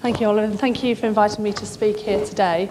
Thank you, Olive, and thank you for inviting me to speak here today.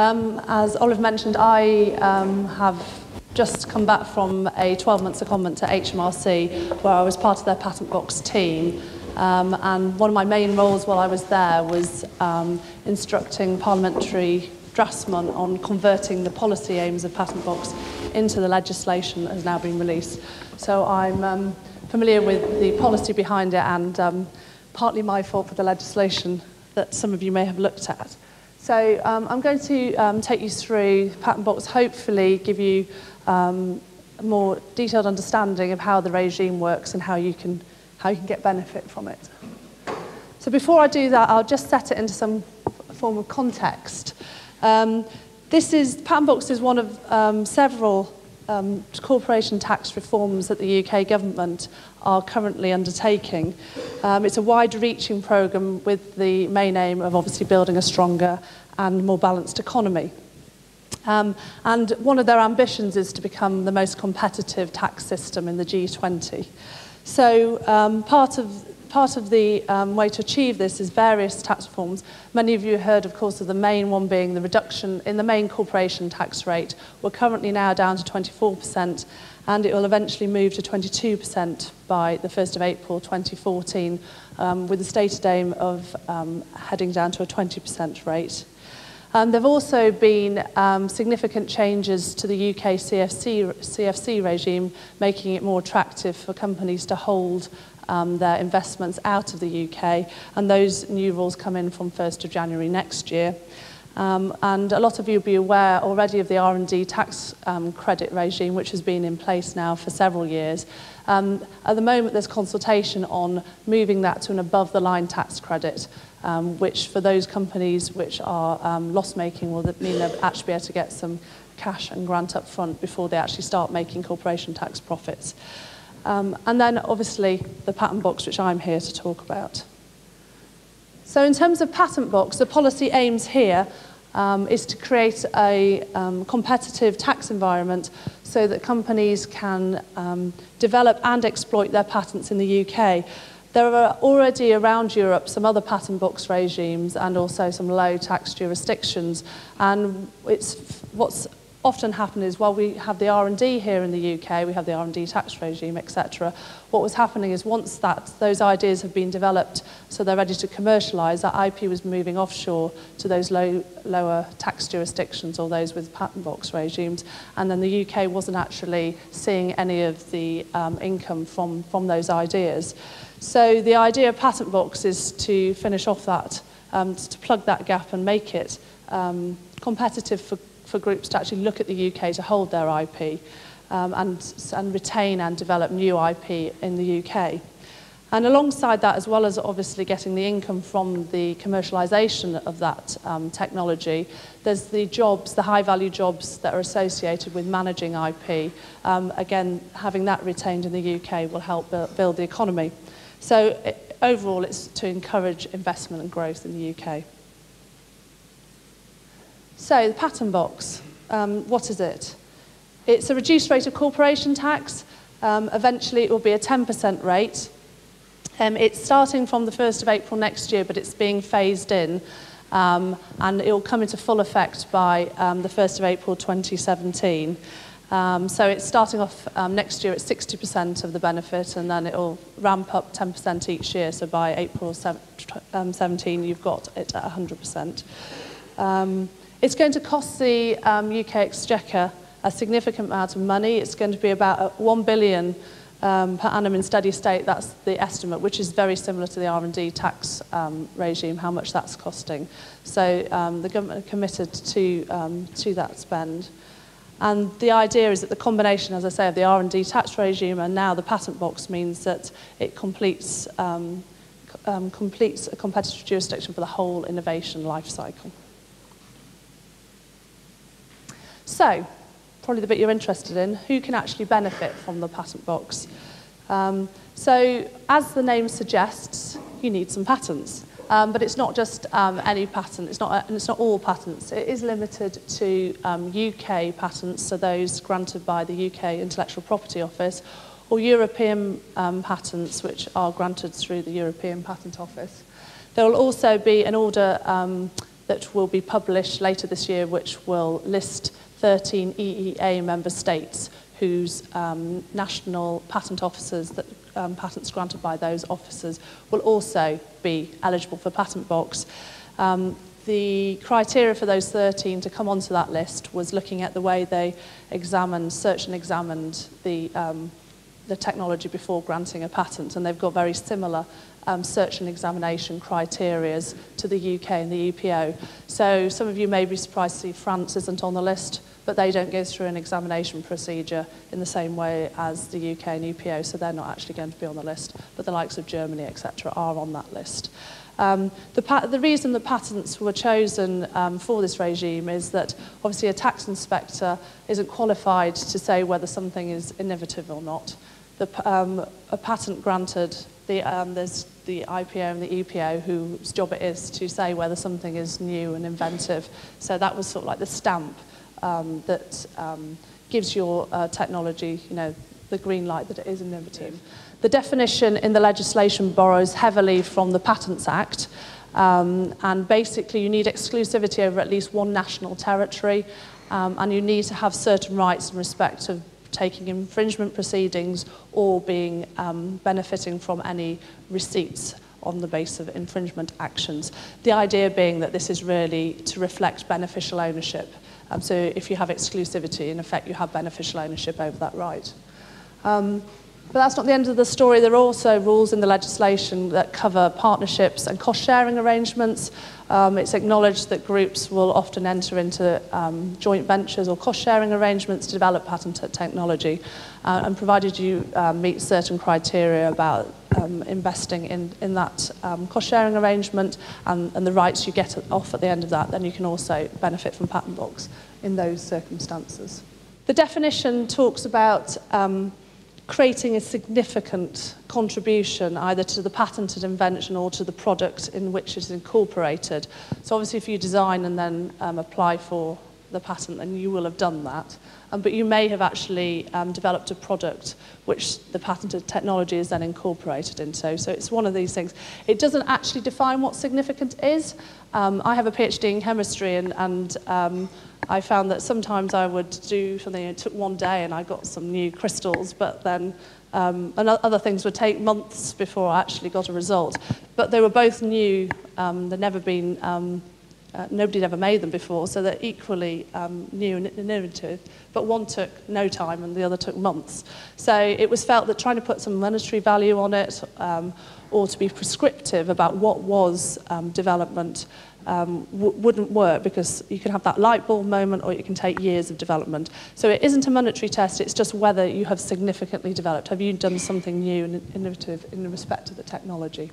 As Olive mentioned, I have just come back from a 12-month secondment to HMRC, where I was part of their patent box team. And one of my main roles while I was there was instructing parliamentary draftsmen on converting the policy aims of patent box into the legislation that has now been released. So I'm familiar with the policy behind it and partly my fault for the legislation that some of you may have looked at. So I'm going to take you through patent box, hopefully give you a more detailed understanding of how the regime works and how you can get benefit from it. So before I do that, I'll just set it into some form of context. Patent box is one of several corporation tax reforms that the UK government are currently undertaking. It's a wide-reaching programme with the main aim of obviously building a stronger and more balanced economy. And one of their ambitions is to become the most competitive tax system in the G20. So part of the way to achieve this is various tax reforms. Many of you heard, of course, of the main one being the reduction in the main corporation tax rate. We're currently now down to 24%, and it will eventually move to 22% by the 1st of April 2014, with the stated aim of heading down to a 20% rate. There have also been significant changes to the UK CFC regime, making it more attractive for companies to hold their investments out of the UK, and those new rules come in from 1st of January next year. And a lot of you will be aware already of the R&D tax credit regime, which has been in place now for several years. At the moment, there's consultation on moving that to an above-the-line tax credit, which for those companies which are loss-making will mean they'll actually be able to get some cash and grant up front before they actually start making corporation tax profits. And then, obviously, the patent box, which I'm here to talk about. So in terms of patent box, the policy aims here is to create a competitive tax environment so that companies can develop and exploit their patents in the UK. There are already around Europe some other patent box regimes and also some low tax jurisdictions. And what's often happened is, while we have the R&D here in the UK, we have the R&D tax regime, etc. What was happening is once those ideas have been developed, so they're ready to commercialise, that IP was moving offshore to those lower tax jurisdictions or those with patent box regimes, and then the UK wasn't actually seeing any of the income from those ideas. So the idea of patent box is to finish off that, to plug that gap and make it competitive for groups to actually look at the UK to hold their IP and retain and develop new IP in the UK. And alongside that, as well as obviously getting the income from the commercialisation of that technology, there's the jobs, the high-value jobs that are associated with managing IP. Again, having that retained in the UK will help build the economy. So overall, it's to encourage investment and growth in the UK. So the patent box, what is it? It's a reduced rate of corporation tax. Eventually, it will be a 10% rate. It's starting from the 1st of April next year, but it's being phased in. And it will come into full effect by the 1st of April 2017. So it's starting off next year at 60% of the benefit, and then it will ramp up 10% each year. So by April 17, you've got it at 100%. It's going to cost the UK Exchequer a significant amount of money. It's going to be about 1 billion per annum in steady state. That's the estimate, which is very similar to the R&D tax regime, how much that's costing. So the government are committed to that spend. And the idea is that the combination, as I say, of the R&D tax regime and now the patent box means that it completes a competitive jurisdiction for the whole innovation life cycle. So, probably the bit you're interested in, who can actually benefit from the patent box? So, as the name suggests, you need some patents. But it's not just any patent, it's not all patents. It is limited to UK patents, so those granted by the UK Intellectual Property Office, or European patents, which are granted through the European Patent Office. There will also be an order that will be published later this year, which will list 13 EEA member states whose national patent officers, that patents granted by those officers, will also be eligible for Patent Box. The criteria for those 13 to come onto that list was looking at the way they searched and examined the technology before granting a patent, and they've got very similar search and examination criteria to the UK and the EPO. So some of you may be surprised to see France isn't on the list, but they don't go through an examination procedure in the same way as the UK and EPO, so they're not actually going to be on the list, but the likes of Germany, etc., are on that list. The reason the patents were chosen for this regime is that obviously a tax inspector isn't qualified to say whether something is innovative or not. A patent granted, there's the IPO and the EPO whose job it is to say whether something is new and inventive. So that was sort of like the stamp that gives your technology, the green light that it is innovative. The definition in the legislation borrows heavily from the Patents Act, and basically you need exclusivity over at least one national territory, and you need to have certain rights in respect of taking infringement proceedings or benefiting from any receipts on the basis of infringement actions. The idea being that this is really to reflect beneficial ownership. So if you have exclusivity, in effect you have beneficial ownership over that right. But that's not the end of the story. There are also rules in the legislation that cover partnerships and cost-sharing arrangements. It's acknowledged that groups will often enter into joint ventures or cost-sharing arrangements to develop patented technology, and provided you meet certain criteria about investing in that cost-sharing arrangement and the rights you get off at the end of that, then you can also benefit from Patent Box in those circumstances. The definition talks about creating a significant contribution either to the patented invention or to the product in which it is incorporated. So obviously if you design and then apply for the patent, then you will have done that. But you may have actually developed a product which the patented technology is then incorporated into. So it's one of these things. It doesn't actually define what significant is. I have a PhD in chemistry, and I found that sometimes I would do something, it took one day and I got some new crystals, but then and other things would take months before I actually got a result. But they were both new, they'd never been, nobody had ever made them before, so they're equally new and innovative, but one took no time and the other took months. So it was felt that trying to put some monetary value on it, or to be prescriptive about what was development, wouldn't work, because you can have that light bulb moment or it can take years of development. So it isn't a monetary test, it's just whether you have significantly developed. Have you done something new and innovative in respect to the technology?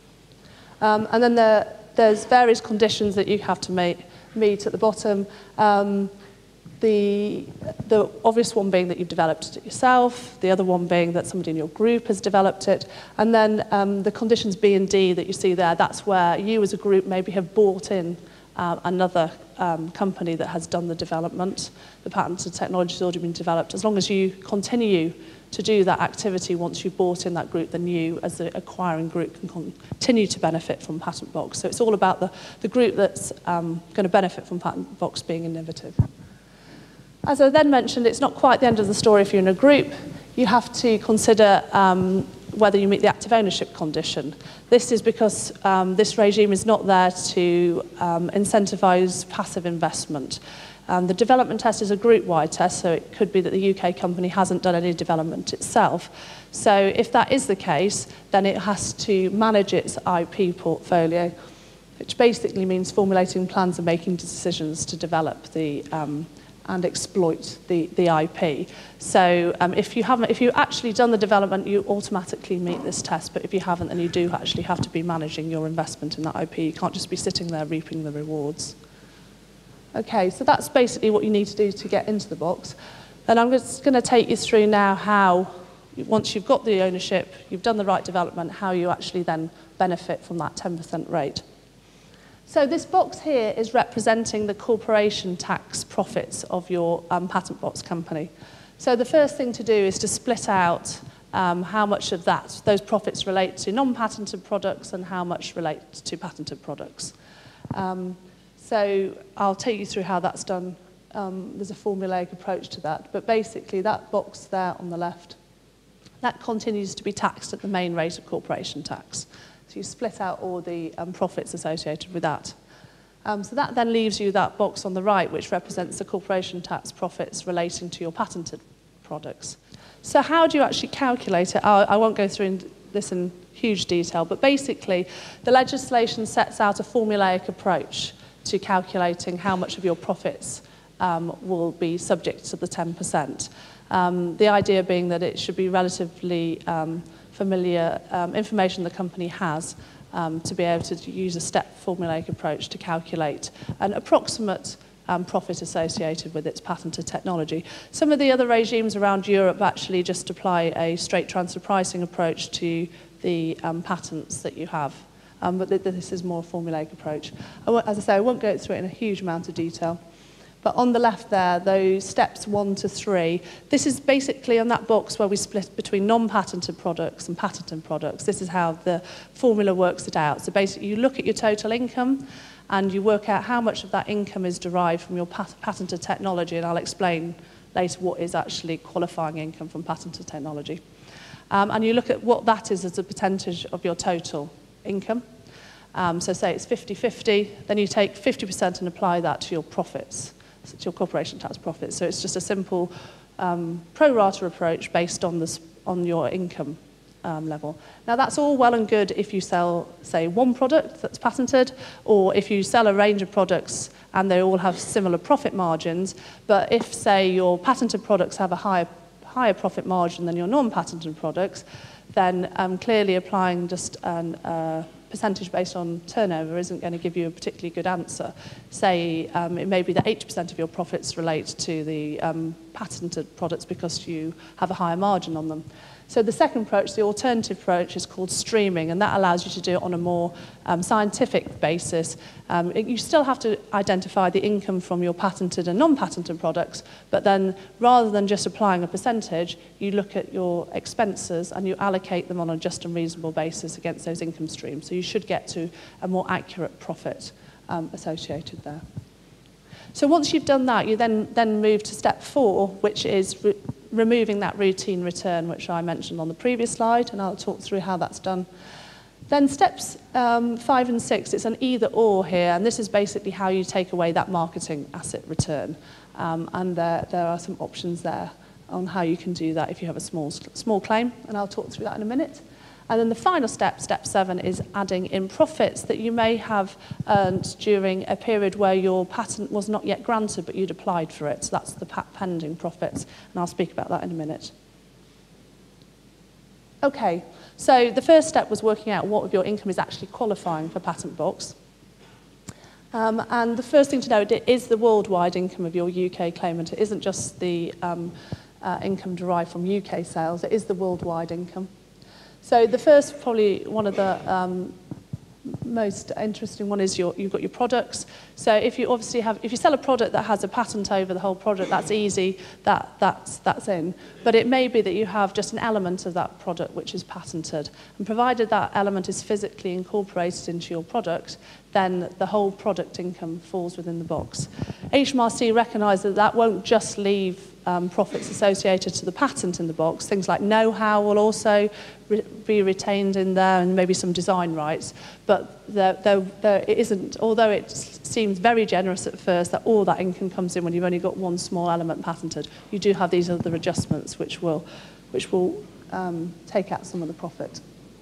And then there's various conditions that you have to meet at the bottom. The obvious one being that you've developed it yourself, the other one being that somebody in your group has developed it, and then the conditions B and D that you see there, that's where you as a group maybe have bought in another company that has done the development. The patented technology has already been developed. As long as you continue to do that activity once you've bought in that group, then you as the acquiring group can continue to benefit from Patent Box. So it's all about the group that's going to benefit from Patent Box being innovative. As I then mentioned, it's not quite the end of the story if you're in a group. You have to consider whether you meet the active ownership condition. This is because this regime is not there to incentivise passive investment. The development test is a group-wide test, so it could be that the UK company hasn't done any development itself. So if that is the case, then it has to manage its IP portfolio, which basically means formulating plans and making decisions to develop the and exploit the IP. So if you've actually done the development, you automatically meet this test, but if you haven't, then you do actually have to be managing your investment in that IP. You can't just be sitting there reaping the rewards. Okay, so that's basically what you need to do to get into the box. And I'm just going to take you through now how, once you've got the ownership, you've done the right development, how you actually then benefit from that 10% rate. So this box here is representing the corporation tax profits of your Patent Box company. So the first thing to do is to split out how much of those profits relate to non-patented products and how much relate to patented products. So I'll take you through how that's done. There's a formulaic approach to that, but basically that box there on the left, that continues to be taxed at the main rate of corporation tax. So you split out all the profits associated with that. So that then leaves you that box on the right, which represents the corporation tax profits relating to your patented products. So how do you actually calculate it? I won't go through this in huge detail, but basically the legislation sets out a formulaic approach to calculating how much of your profits will be subject to the 10%. The idea being that it should be relatively familiar information the company has to be able to use a step formulaic approach to calculate an approximate profit associated with its patented technology. Some of the other regimes around Europe actually just apply a straight transfer pricing approach to the patents that you have. But this is more a formulaic approach. As I say, I won't go through it in a huge amount of detail. But on the left there, those steps 1 to 3, this is basically on that box where we split between non-patented products and patented products. This is how the formula works it out. So basically, you look at your total income and you work out how much of that income is derived from your patented technology, and I'll explain later what is actually qualifying income from patented technology. And you look at what that is as a percentage of your total income. So say it's 50-50, then you take 50% and apply that to your profits, to your corporation tax profits. So it's just a simple pro rata approach based on your income level. Now that's all well and good if you sell, say, one product that's patented, or if you sell a range of products and they all have similar profit margins. But if, say, your patented products have a higher profit margin than your non-patented products, then clearly applying just a percentage based on turnover isn't going to give you a particularly good answer. Say it may be that 80% of your profits relate to the patented products because you have a higher margin on them. So the second approach, the alternative approach, is called streaming, and that allows you to do it on a more scientific basis. You still have to identify the income from your patented and non-patented products, but then rather than just applying a percentage, you look at your expenses and you allocate them on a just and reasonable basis against those income streams. So you should get to a more accurate profit associated there. So once you've done that, you then move to step 4, which is removing that routine return, which I mentioned on the previous slide, and I'll talk through how that's done. Then steps 5 and 6, it's an either-or here, and this is basically how you take away that marketing asset return. And there are some options there on how you can do that if you have a small claim, and I'll talk through that in a minute. And then the final step, step 7, is adding in profits that you may have earned during a period where your patent was not yet granted, but you'd applied for it. So that's the pending profits, and I'll speak about that in a minute. Okay, so the first step was working out what of your income is actually qualifying for patent box. And the first thing to note, it is the worldwide income of your UK claimant. It isn't just the income derived from UK sales, it is the worldwide income. So the first, probably one of the most interesting one is you've got your products. So if you sell a product that has a patent over the whole product, that's easy, that's in. But it may be that you have just an element of that product which is patented. And provided that element is physically incorporated into your product, then the whole product income falls within the box. HMRC recognise that won't just leave profits associated to the patent in the box. Things like know-how will also be retained in there, and maybe some design rights. But it isn't, although it seems very generous at first that all that income comes in when you've only got one small element patented, you do have these other adjustments which will take out some of the profit.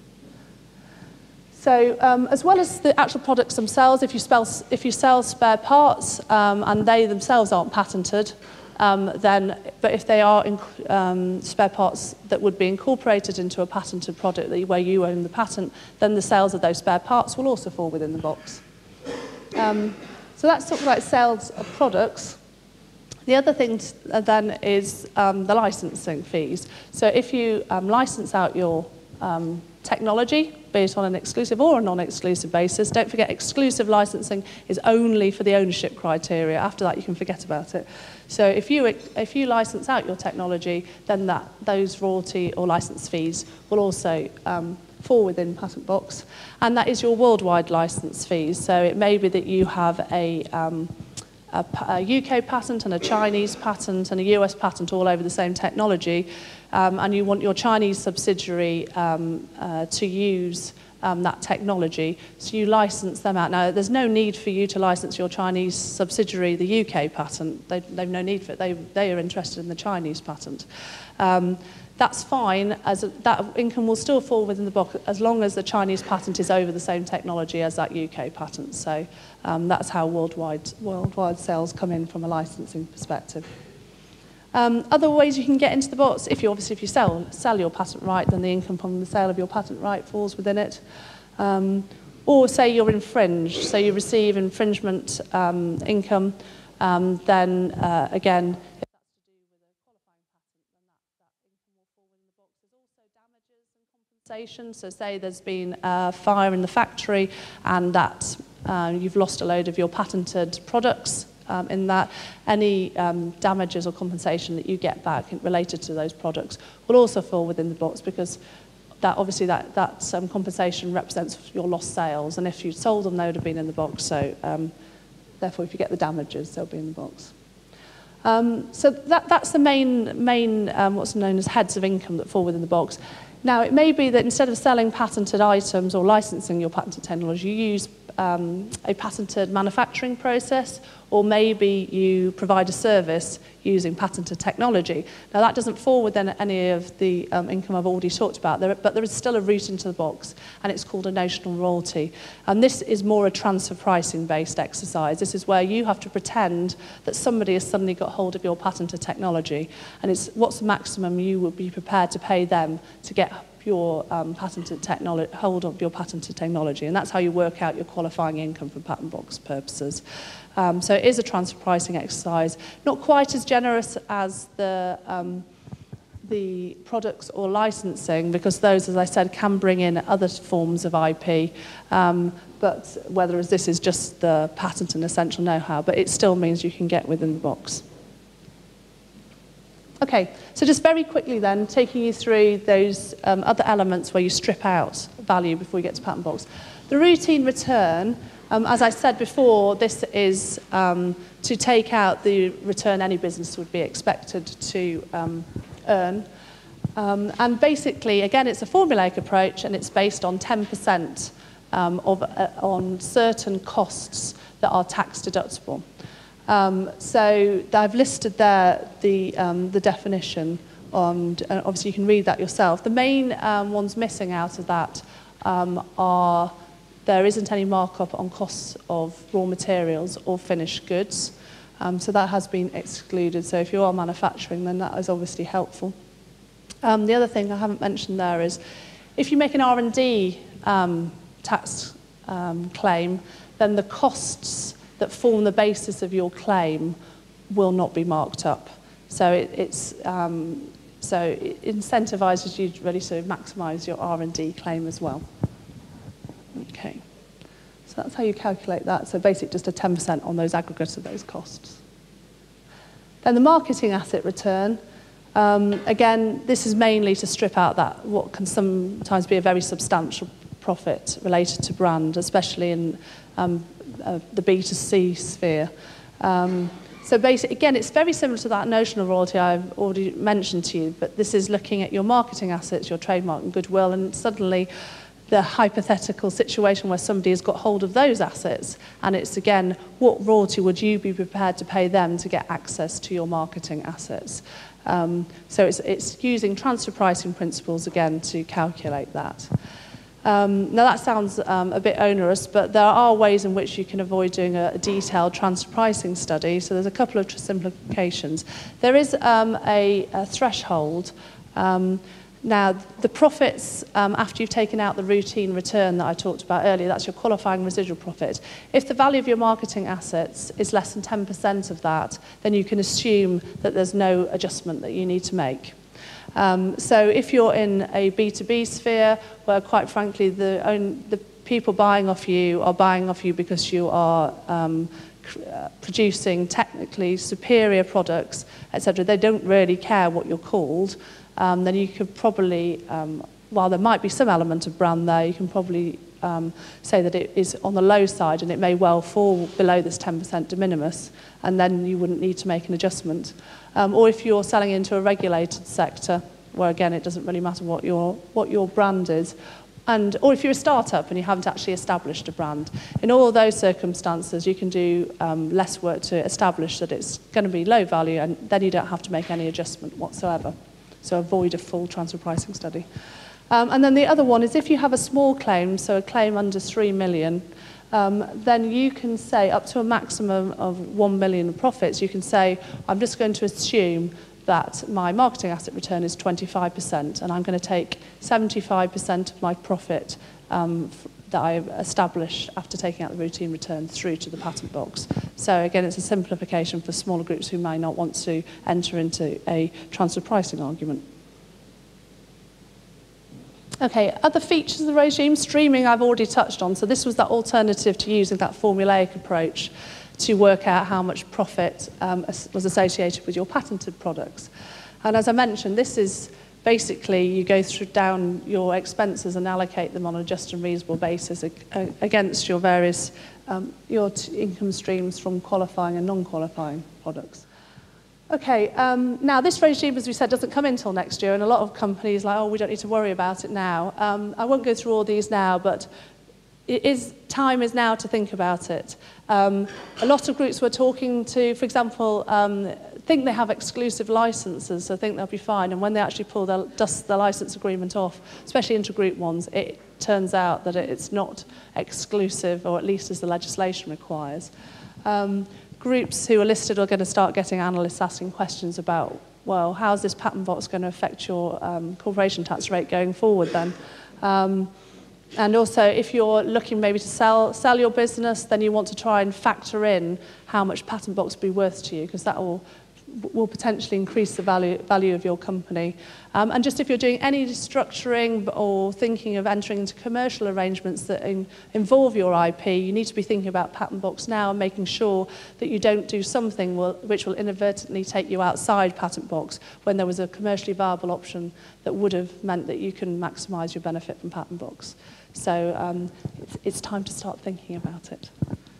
So as well as the actual products themselves, if you sell spare parts and they themselves aren't patented, but if they are spare parts that would be incorporated into a patented product where you own the patent, then the sales of those spare parts will also fall within the box. So that's sort of like sales of products. The other thing then is the licensing fees. So if you license out your technology, be it on an exclusive or a non-exclusive basis. Don't forget, exclusive licensing is only for the ownership criteria. After that, you can forget about it. So if you license out your technology, then those royalty or license fees will also fall within Patent Box, and that is your worldwide license fees. So it may be that you have a UK patent and a Chinese patent and a US patent all over the same technology, and you want your Chinese subsidiary to use that technology, so you license them out. Now, there's no need for you to license your Chinese subsidiary the UK patent. They've no need for it. They are interested in the Chinese patent. That's fine, as that income will still fall within the box as long as the Chinese patent is over the same technology as that UK patent. So that's how worldwide sales come in from a licensing perspective. Other ways you can get into the box, if you sell your patent right, then the income from the sale of your patent right falls within it. Or say you're infringed, so you receive infringement income, then again, so say there's been a fire in the factory and that you've lost a load of your patented products in that, any damages or compensation that you get back related to those products will also fall within the box, because that obviously that compensation represents your lost sales, and if you sold them, they would have been in the box. So therefore, if you get the damages, they'll be in the box. So that's the main what's known as heads of income that fall within the box. Now, it may be that instead of selling patented items or licensing your patented technology, you use a patented manufacturing process, or maybe you provide a service using patented technology. Now, that doesn't fall within any of the income I've already talked about, but there is still a route into the box, and it's called a notional royalty. And this is more a transfer pricing-based exercise. This is where you have to pretend that somebody has suddenly got hold of your patented technology, and it's what's the maximum you would be prepared to pay them to get your patented technology, hold of your patented technology, and that's how you work out your qualifying income for Patent Box purposes. So it is a transfer pricing exercise, not quite as generous as the products or licensing, because those, as I said, can bring in other forms of IP, but whereas this is just the patent and essential know-how, but it still means you can get within the box. Okay, so just very quickly then, taking you through those other elements where you strip out value before you get to Patent Box. The routine return, as I said before, this is to take out the return any business would be expected to earn. And basically, again, it's a formulaic approach, and it's based on 10% on certain costs that are tax deductible. So I've listed there the definition, and obviously you can read that yourself. The main ones missing out of that are there isn't any markup on costs of raw materials or finished goods. So that has been excluded. So if you are manufacturing, then that is obviously helpful. The other thing I haven't mentioned there is if you make an R&D tax claim, then the costs that form the basis of your claim will not be marked up. So it incentivises you really to maximise your R&D claim as well. Okay, so that's how you calculate that. So basically just a 10% on those aggregates of those costs. Then the marketing asset return. Again, this is mainly to strip out that what can sometimes be a very substantial profit related to brand, especially in the B2C sphere. So basically, again, it's very similar to that notional royalty I've already mentioned to you, but this is looking at your marketing assets, your trademark and goodwill, and suddenly the hypothetical situation where somebody has got hold of those assets, and it's again, what royalty would you be prepared to pay them to get access to your marketing assets? So it's using transfer pricing principles again to calculate that. Now that sounds a bit onerous, but there are ways in which you can avoid doing a detailed transfer pricing study. So there's a couple of simplifications. There is a threshold. Now, the profits, after you've taken out the routine return that I talked about earlier, that's your qualifying residual profit. If the value of your marketing assets is less than 10% of that, then you can assume that there's no adjustment that you need to make. So if you're in a B2B sphere, where quite frankly the people buying off you are buying off you because you are producing technically superior products, etc., they don't really care what you're called, then you could probably, while there might be some element of brand there, you can probably say that it is on the low side and it may well fall below this 10% de minimis, and then you wouldn't need to make an adjustment. Or if you're selling into a regulated sector, where again it doesn't really matter what your brand is, or if you're a startup and you haven't actually established a brand. In all of those circumstances, you can do less work to establish that it's going to be low value, and then you don't have to make any adjustment whatsoever. So avoid a full transfer pricing study. And then the other one is if you have a small claim, so a claim under 3 million, then you can say up to a maximum of 1 million in profits, you can say, I'm just going to assume that my marketing asset return is 25%, and I'm going to take 75% of my profit that I establish after taking out the routine return through to the patent box. So again, it's a simplification for smaller groups who may not want to enter into a transfer pricing argument. Okay, other features of the regime, streaming I've already touched on. So this was that alternative to using that formulaic approach to work out how much profit was associated with your patented products. And as I mentioned, this is basically you go down your expenses and allocate them on a just and reasonable basis against your various your income streams from qualifying and non-qualifying products. Okay, now this regime, as we said, doesn't come in until next year, and a lot of companies are like, oh, we don't need to worry about it now. I won't go through all these now, but time is now to think about it. A lot of groups we're talking to, for example, think they have exclusive licenses, so think they'll be fine, and when they actually dust the license agreement off, especially intergroup ones, it turns out that it's not exclusive, or at least as the legislation requires. Groups who are listed are going to start getting analysts asking questions about, well, how's this patent box going to affect your corporation tax rate going forward then? And also, if you're looking maybe to sell your business, then you want to try and factor in how much patent box will be worth to you, because that will potentially increase the value of your company. And just if you're doing any restructuring or thinking of entering into commercial arrangements that involve your IP, you need to be thinking about patent box now and making sure that you don't do something which will inadvertently take you outside patent box when there was a commercially viable option that would have meant that you can maximise your benefit from patent box. So it's time to start thinking about it.